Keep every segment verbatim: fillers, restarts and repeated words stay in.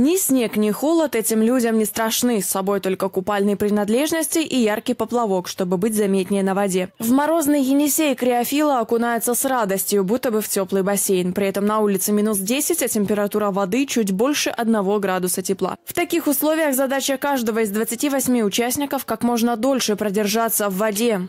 Ни снег, ни холод этим людям не страшны. С собой только купальные принадлежности и яркий поплавок, чтобы быть заметнее на воде. В морозный Енисей криофилы окунаются с радостью, будто бы в теплый бассейн. При этом на улице минус десять, а температура воды чуть больше одного градуса тепла. В таких условиях задача каждого из двадцати восьми участников как можно дольше продержаться в воде.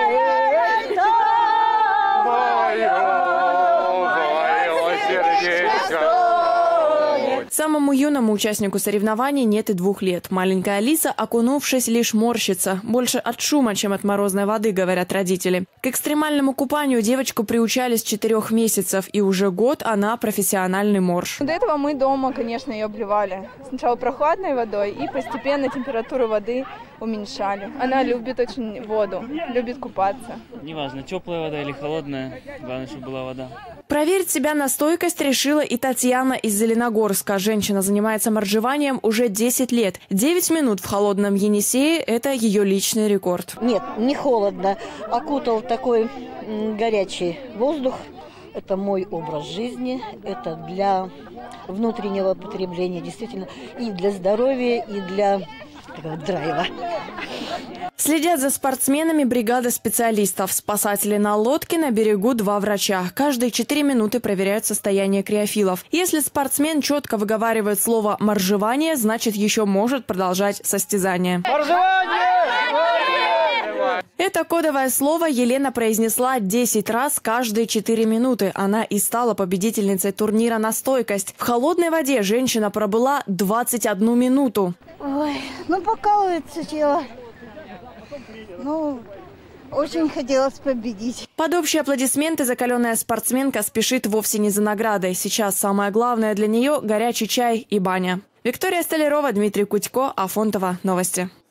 Самому юному участнику соревнований нет и двух лет. Маленькая Алиса, окунувшись, лишь морщится. Больше от шума, чем от морозной воды, говорят родители. К экстремальному купанию девочку приучали с четырех месяцев, и уже год она профессиональный морж. До этого мы дома, конечно, ее обливали. Сначала прохладной водой, и постепенно температуру воды уменьшали. Она любит очень воду, любит купаться. Неважно, теплая вода или холодная, главное, чтобы была вода. Проверить себя на стойкость решила и Татьяна из Зеленогорска. Женщина занимается моржеванием уже десять лет. девять минут в холодном Енисее – это ее личный рекорд. Нет, не холодно. Окутал такой горячий воздух. Это мой образ жизни. Это для внутреннего потребления, действительно, и для здоровья, и для такого драйва. Следят за спортсменами бригада специалистов. Спасатели на лодке, на берегу два врача. Каждые четыре минуты проверяют состояние криофилов. Если спортсмен четко выговаривает слово «моржевание», значит еще может продолжать состязание. Моржевание! Это кодовое слово Елена произнесла десять раз каждые четыре минуты. Она и стала победительницей турнира на стойкость. В холодной воде женщина пробыла двадцать одну минуту. Ой, ну покалывается тело. Ну, очень хотелось победить. Под общие аплодисменты закаленная спортсменка спешит вовсе не за наградой. Сейчас самое главное для нее – горячий чай и баня. Виктория Столярова, Дмитрий Кутько, Афонтово. Новости.